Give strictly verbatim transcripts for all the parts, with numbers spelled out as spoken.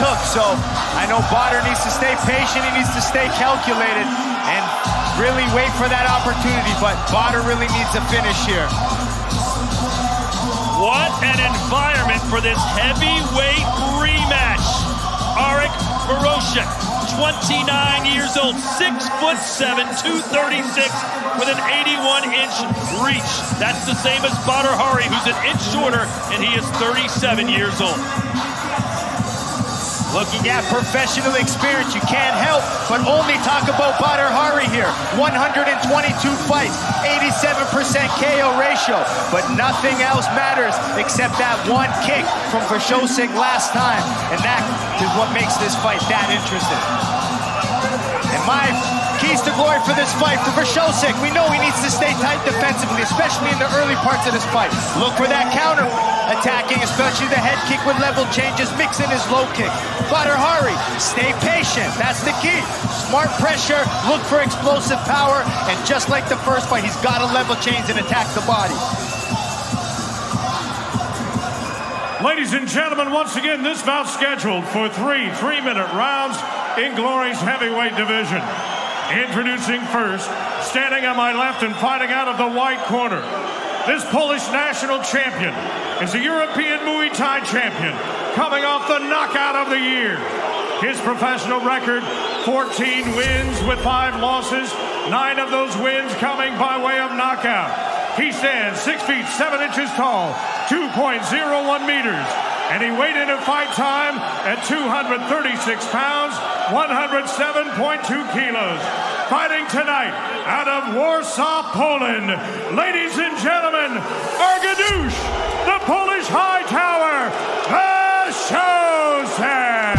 took. So I know Badr needs to stay patient, he needs to stay calculated, and really wait for that opportunity, but Badr really needs a finish here. What an environment for this heavyweight rematch. Arek Firoshek, twenty-nine years old, six foot seven, two thirty-six, with an eighty-one inch reach. That's the same as Badr Hari, who's an inch shorter, and he is thirty-seven years old. Looking at professional experience, you can't help but only talk about Badr Hari here. one hundred twenty-two fights, eighty-seven percent K O ratio, but nothing else matters except that one kick from Firoshek last time, and that is what makes this fight that interesting. And my keys to glory for this fight, for Firoshek, we know he needs to stay tight defensively, especially in the early parts of this fight. Look for that counter attacking, especially the head kick with level changes, mixing his low kick. Badr Hari, stay patient, that's the key. Smart pressure, look for explosive power, and just like the first fight, he's got to level change and attack the body. Ladies and gentlemen, once again, this bout scheduled for three three-minute rounds in Glory's heavyweight division. Introducing first, standing on my left and fighting out of the white corner, this Polish national champion is a European Muay Thai champion, coming off the knockout of the year. His professional record, fourteen wins with five losses, nine of those wins coming by way of knockout. He stands six feet seven inches tall, two point oh one meters, and he weighed in at fight time at two hundred thirty-six pounds, one hundred seven point two kilos. Fighting tonight out of Warsaw, Poland, ladies and gentlemen, Arkadiusz, the Polish High Tower, Firoshek.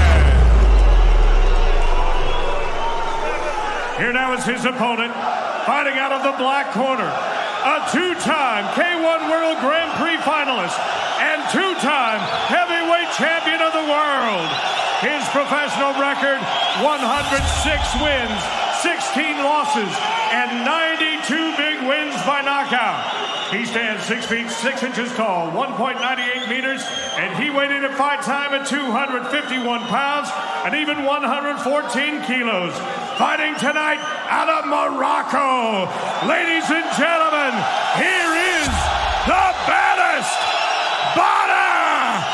Here now is his opponent, fighting out of the black corner, a two-time K one World Grand Prix finalist and two-time heavyweight champion of the world. His professional record, one hundred six wins, sixteen losses, and ninety-two big wins by knockout. He stands six feet six inches tall, one point nine eight meters, and he weighed in at fight time at two hundred fifty-one pounds and even one hundred fourteen kilos. Fighting tonight out of Morocco, ladies and gentlemen, here is the baddest, Badr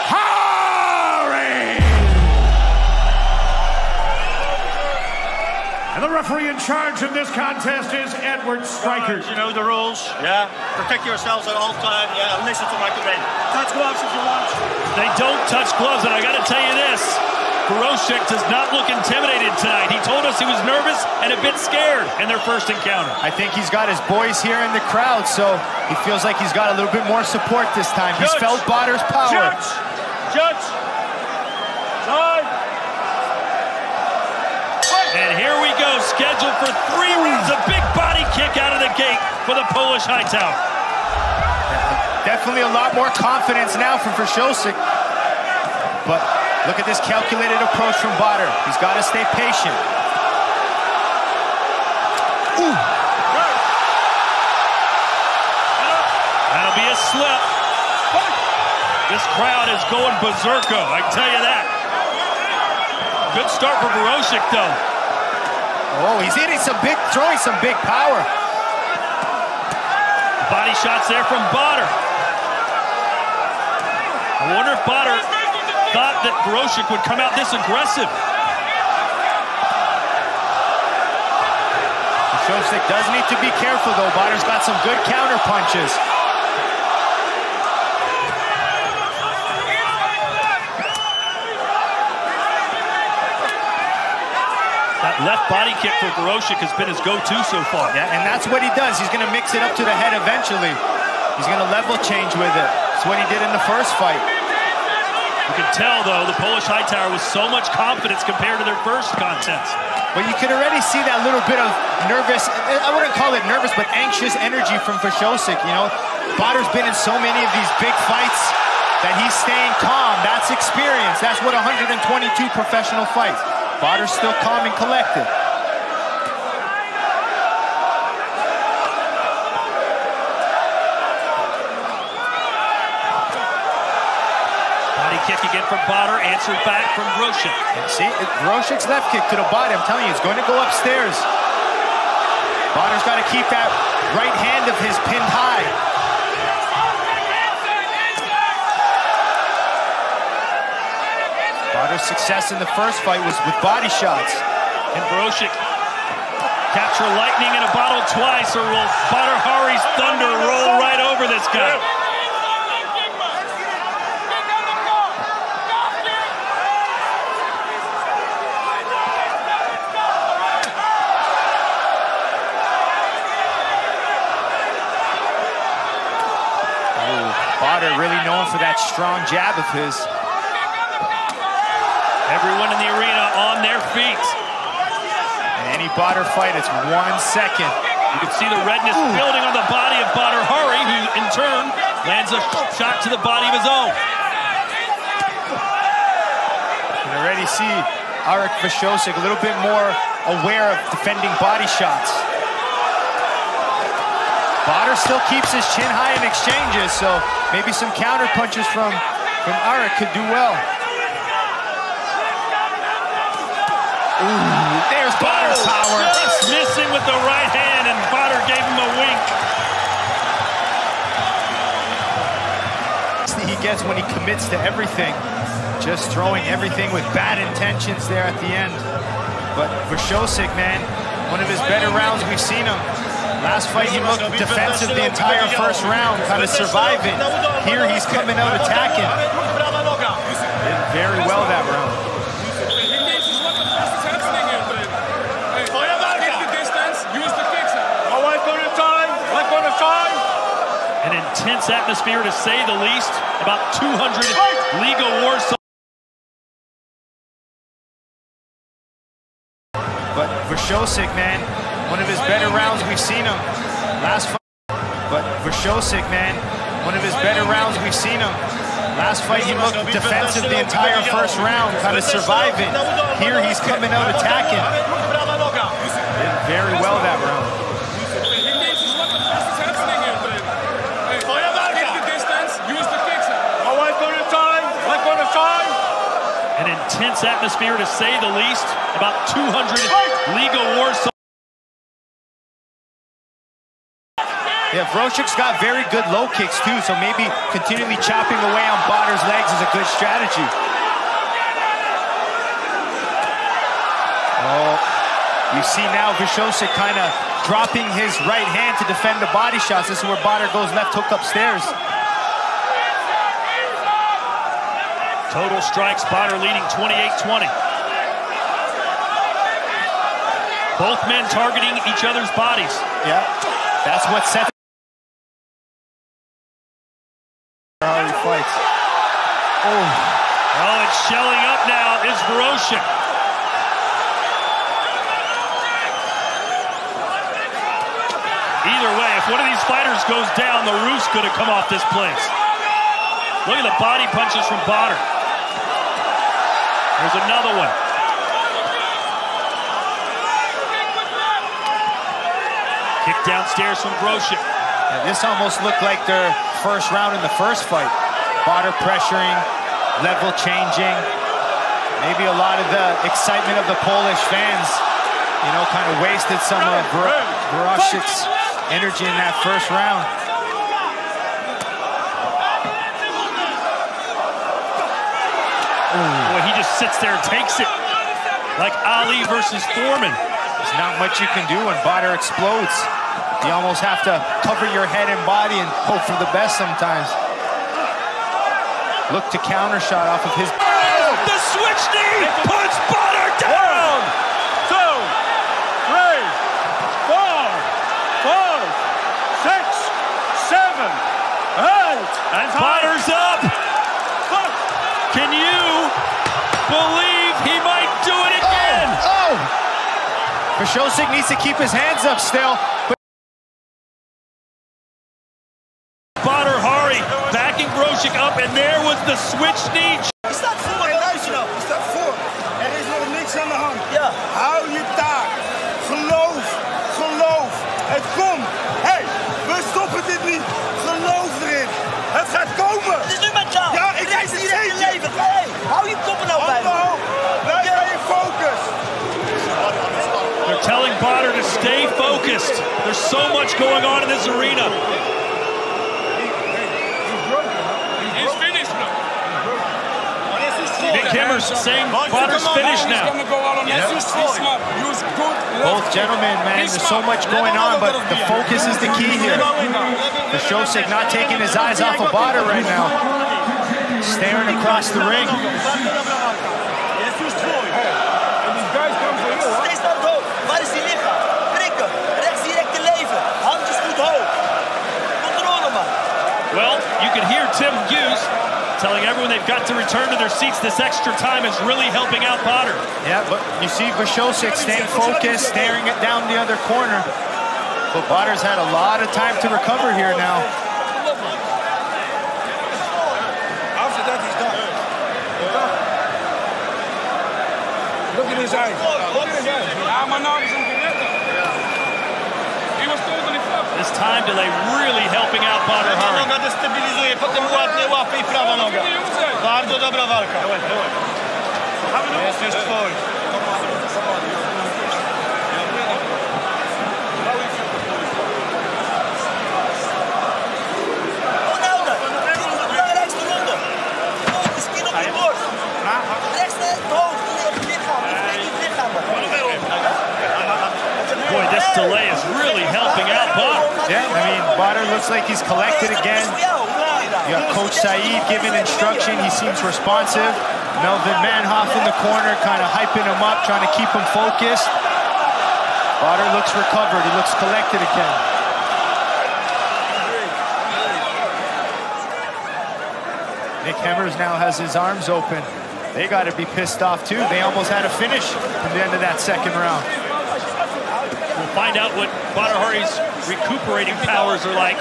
Hari! And the referee in charge of this contest is Edward Stryker. You know the rules, yeah. Protect yourselves at all times, yeah. Listen to my command. Touch gloves if you want. They don't touch gloves, and I got to tell you this. Firoshek does not look intimidated tonight. He told us he was nervous and a bit scared in their first encounter. I think he's got his boys here in the crowd, so he feels like he's got a little bit more support this time. He's Judge. felt Badr's power. Judge! Judge! Time! And here we go, scheduled for three rounds. A big body kick out of the gate for the Polish High Tower. Definitely a lot more confidence now from Firoshek. But look at this calculated approach from Badr. He's got to stay patient. Ooh. That'll be a slip. This crowd is going berserko, I can tell you that. Good start for Firoshek, though. Oh, he's hitting some big, throwing some big power. Body shots there from Badr. I wonder if Badr thought that Firoshek would come out this aggressive. Firoshek does need to be careful, though. Badr's got some good counter punches. That left body kick for Firoshek has been his go-to so far. Yeah, and that's what he does. He's going to mix it up to the head eventually. He's going to level change with it. That's what he did in the first fight. You can tell, though, the Polish High Tower with so much confidence compared to their first contest. But you can already see that little bit of nervous, I wouldn't call it nervous, but anxious energy from Firoshek, you know. Badr's been in so many of these big fights that he's staying calm. That's experience. That's what one hundred twenty-two professional fights. Badr's still calm and collected. Body Body kick again from Badr, answered back from Groshek. See, Groshek's left kick to the body, I'm telling you, it's going to go upstairs. Badr's got to keep that right hand of his pinned high. Badr's success in the first fight was with body shots. And Groshek capture lightning in a bottle twice, or will Badr Hari's thunder roll right over this guy? Badr really known for that strong jab of his. Everyone in the arena on their feet. In any Badr fight, it's one second. You can see the redness Ooh. building on the body of Badr Hari, who in turn lands a shot to the body of his own. You can already see Arek Vashosek a little bit more aware of defending body shots. Badr still keeps his chin high in exchanges, so maybe some counter punches from, from Arek could do well. Ooh, there's Badr's oh, power. Just missing with the right hand, and Badr gave him a wink. He gets when he commits to everything, just throwing everything with bad intentions there at the end. But Vashosek, man, one of his better rounds we've seen him. Last fight he looked defensive the entire first round, kind of surviving. Here he's coming out attacking. Did very well that round. An intense atmosphere, to say the least. About two hundred legal war songs. But Vashosek, man, one of his better rounds we've seen him. Last fight. But Vashosek, man, one of his better rounds we've seen him. Last fight he looked defensive the entire first round, kind of surviving. Here he's coming out attacking. Did very well that round. An intense atmosphere, to say the least. About two hundred legal war songs. Yeah, Groshek's got very good low kicks too, so maybe continually chopping away on Badr's legs is a good strategy. Oh, you see now Vashosek kind of dropping his right hand to defend the body shots. This is where Badr goes left hook upstairs. Total strikes, Badr leading twenty-eight twenty. Both men targeting each other's bodies. Yeah, that's what sets how he fights. Oh, oh, it's shelling up now is Groshek. Either way, if one of these fighters goes down, the roof could have come off this place. Look at the body punches from Badr. There's another one. Kick downstairs from Groshek. Yeah, this almost looked like their first round in the first fight. Badr pressuring, level changing. Maybe a lot of the excitement of the Polish fans, you know, kind of wasted some of Groshek's energy in that first round. Boy, he just sits there and takes it. Like Ali versus Foreman. There's not much you can do when Badr explodes. You almost have to cover your head and body and hope for the best sometimes. Look to counter shot off of his... Oh, the switch knee puts Badr down! One, two, three, four, five, six, seven, eight. And Badr's up! Can you believe he might do it again? Oh! oh. Vashosek needs to keep his hands up still. But Badr Hari backing Groshek up, and there was the switch knee. Is dat voor? Hey, luister nou. Is dat voor? Er is nog niks aan de hand. Ja. Hou je taak. Geloof. Geloof. Het komt. Hé, hey, we stoppen dit niet. Geloof erin. Het gaat komen. Het is nu met jou. Ja, ik reis hier in je leven. so much going on in this arena. He's finished now. Nick Hemmers saying Potter's finished now. Yeah. Both gentlemen, man, there's so much going on, but the focus is the key here. Gvozdyk not taking his eyes off of Potter right now. Staring across the ring. Well, you can hear Tim Hughes telling everyone they've got to return to their seats. This extra time is really helping out Potter. Yeah, but you see Gvozdyk staying focused, staring it down the other corner. But Potter's had a lot of time to recover here now. After that, he's done. Look at his eyes. Look at his eyes. This time delay really helping out Potter Harry. Noga destabilizuje, potem ładnie łapie i prawa noga. Bardzo dobra walka. Jest już twój. Boy, this delay is really helping out Potter. Yeah, I mean, Potter looks like he's collected again. You got Coach Saeed giving instruction. He seems responsive. Melvin Manhoff in the corner, kind of hyping him up, trying to keep him focused. Potter looks recovered. He looks collected again. Nick Hemmers now has his arms open. They got to be pissed off, too. They almost had a finish at the end of that second round. We'll find out what Potter Harry's recuperating powers are like.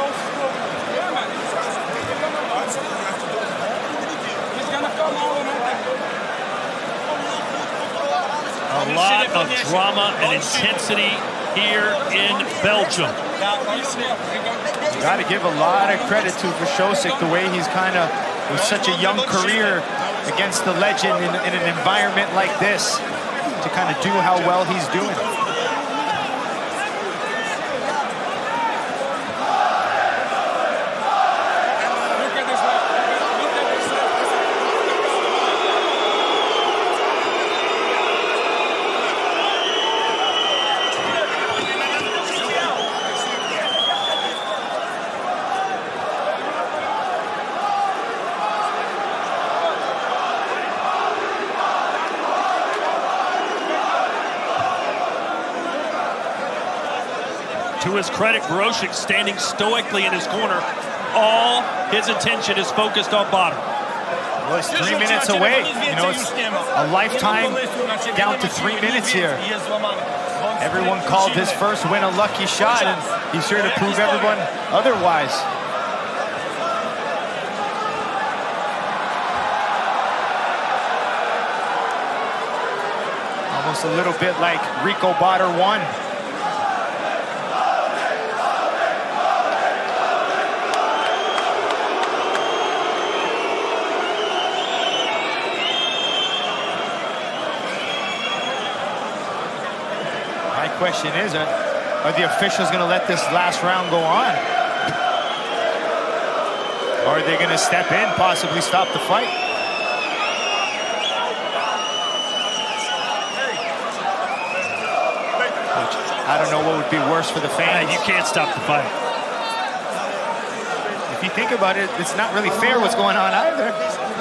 A lot of drama and intensity here in Belgium. You got to give a lot of credit to Gvozdyk, the way he's kind of, with such a young career against the legend in, in an environment like this, to kind of do how well he's doing. To his credit, Gvozdyk standing stoically in his corner. All his attention is focused on Potter. Well, it's three minutes away. You know, it's a lifetime down to three minutes here. Everyone called his first win a lucky shot, and he's here to prove everyone otherwise. Almost a little bit like Rico Potter won. My question is, uh, are the officials going to let this last round go on? Or are they going to step in, possibly stop the fight? Which, I don't know what would be worse for the fans. Yeah, you can't stop the fight. If you think about it, it's not really fair what's going on either.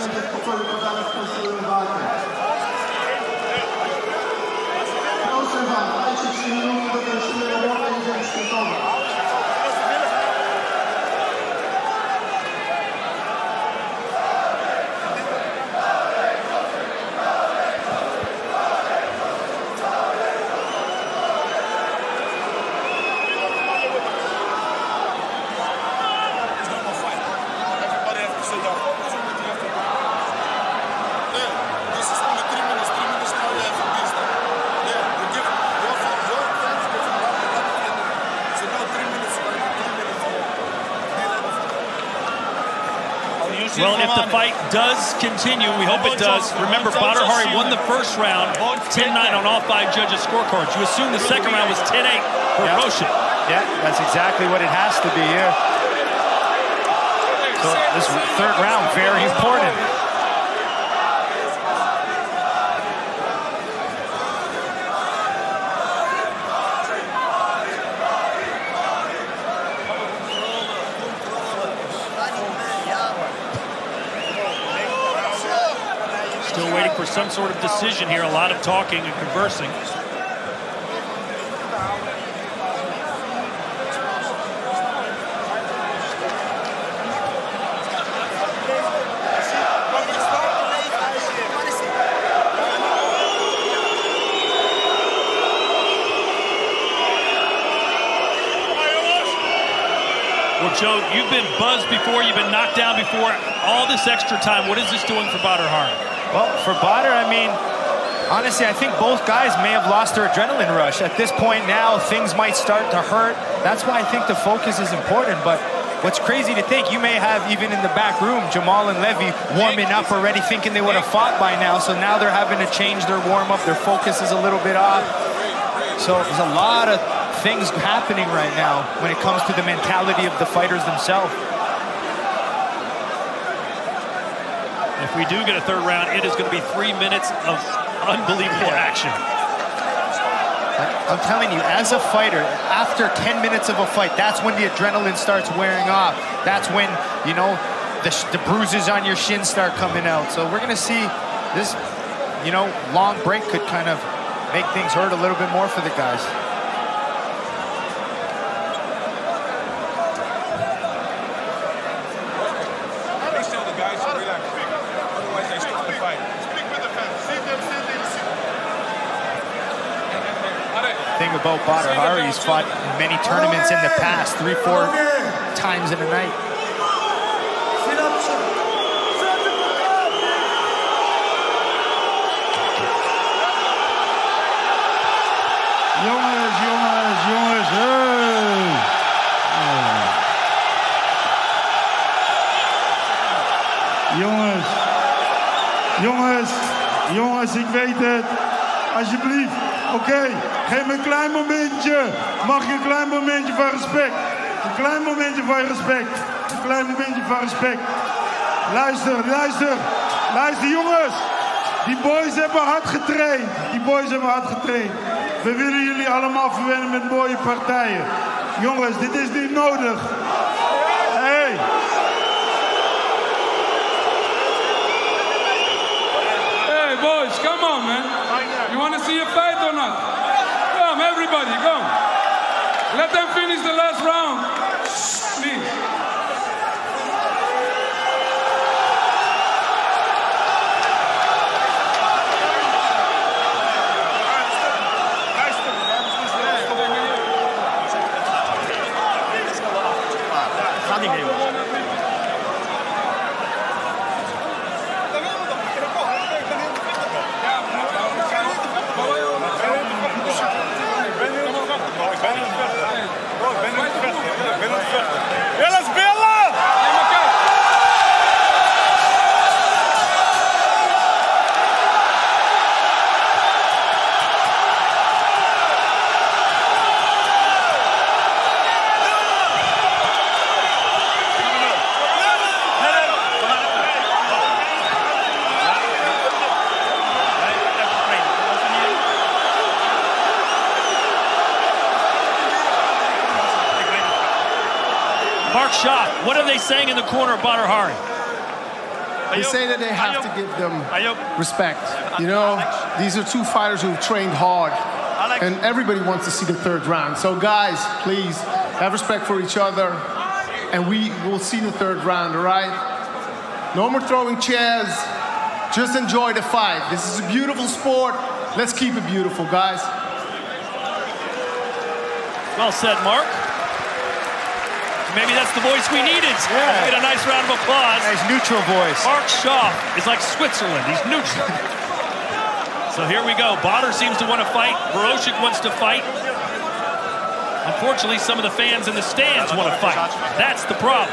Well, if the fight does continue, we hope it does. Remember, Potter Harry won the first round, ten nine on all five judges' scorecards. You assume the second round was ten eight for Gvozdyk. Yeah, that's exactly what it has to be here. So this third round, very important. Still waiting for some sort of decision here. A lot of talking and conversing. Well, Joe, you've been buzzed before, you've been knocked down before. All this extra time, what is this doing for Badr Hari? Well, for Badr, I mean, honestly, I think both guys may have lost their adrenaline rush. At this point now, things might start to hurt. That's why I think the focus is important. But what's crazy to think, you may have, even in the back room, Jamal and Levy warming up already, thinking they would have fought by now. So now they're having to change their warm-up. Their focus is a little bit off. So there's a lot of things happening right now when it comes to the mentality of the fighters themselves. If we do get a third round, it is going to be three minutes of unbelievable action. I'm telling you, as a fighter, after ten minutes of a fight, that's when the adrenaline starts wearing off. That's when, you know, the, the bruises on your shin start coming out. So we're going to see this, you know, long break could kind of make things hurt a little bit more for the guys. Thing about Badr Hari, he's fought in many tournaments in the past, three, four times in a night. Jongens, jongens, jongens, hey. Jongens, jongens, jongens, ik weet het. Alsjeblieft. Oké, okay. Geef me een klein momentje. Mag je een klein momentje van respect? Een klein momentje van respect. Een klein momentje van respect. Luister, luister. Luister jongens. Die boys hebben hard getraind. Die boys hebben hard getraind. We willen jullie allemaal verwennen met mooie partijen. Jongens, dit is niet nodig. Hey. Hey boys, come on man. You want to see a fight or not? Come, everybody, come. Let them finish the last round. Please. Elas Bela! Mark Schott, what are they saying in the corner of Badr Hari? They say that they have to give them respect. You know, these are two fighters who've trained hard, and everybody wants to see the third round. So guys, please have respect for each other, and we will see the third round, all right? No more throwing chairs. Just enjoy the fight. This is a beautiful sport. Let's keep it beautiful, guys. Well said, Mark. Maybe that's the voice we needed. Yeah. Get a nice round of applause. Nice neutral voice. Mark Schott is like Switzerland. He's neutral. So here we go. Badr seems to want to fight. Verosik wants to fight. Unfortunately, some of the fans in the stands want to fight. That's the problem.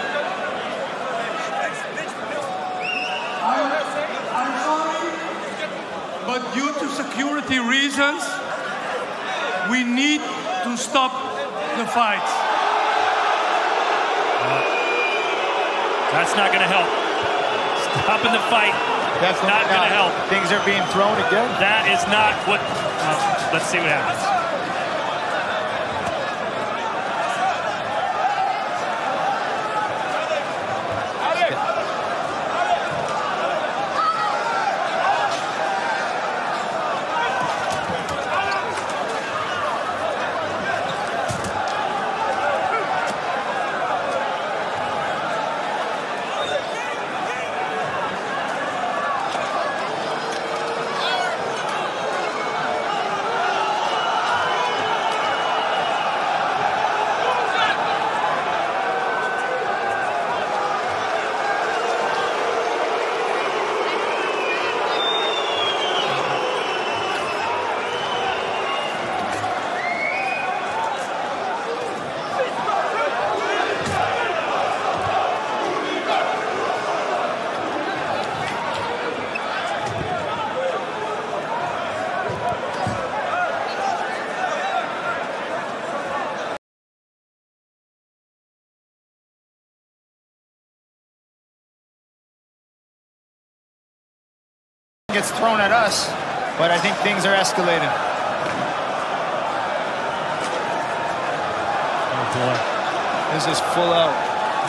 But due to security reasons, we need to stop the fight. That's not going to help. Stopping the fight. That's not, not going to help. Things are being thrown again. That is not what. Uh, let's see what happens. Gets thrown at us, but I think things are escalating. Oh boy. This is full out.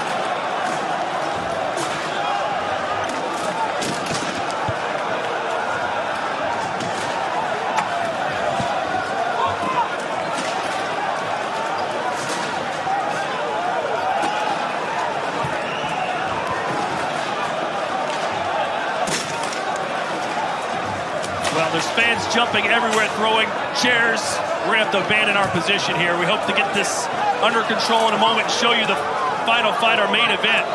Well, there's fans jumping everywhere, throwing chairs. We're going to have to abandon our position here. We hope to get this under control in a moment and show you the final fight, our main event.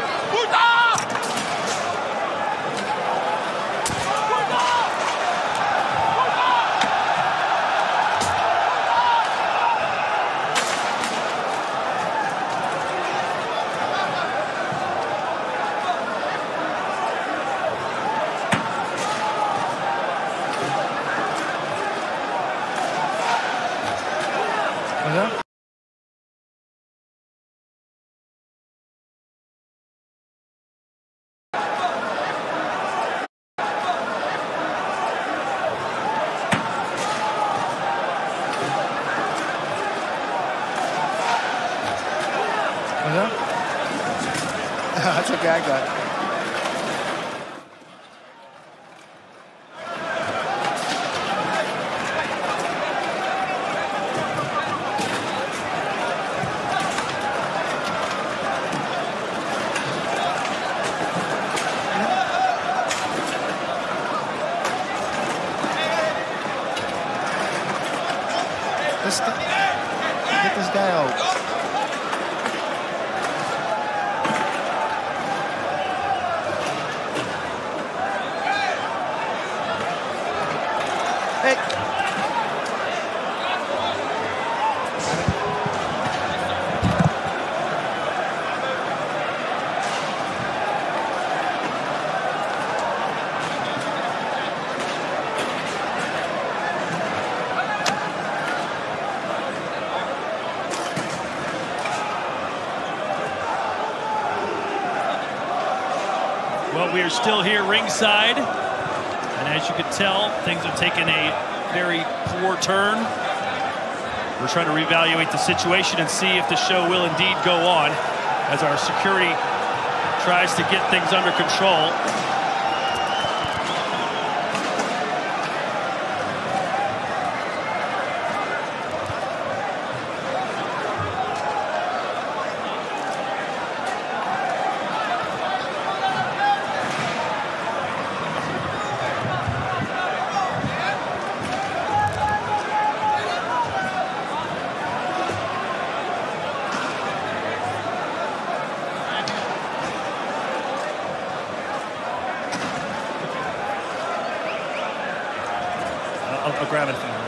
That's okay, I got it. This guy, get this guy out. Well, we are still here ringside, and as you can tell, things have taken a very poor turn. We're trying to reevaluate the situation and see if the show will indeed go on as our security tries to get things under control. I'll, I'll grab it.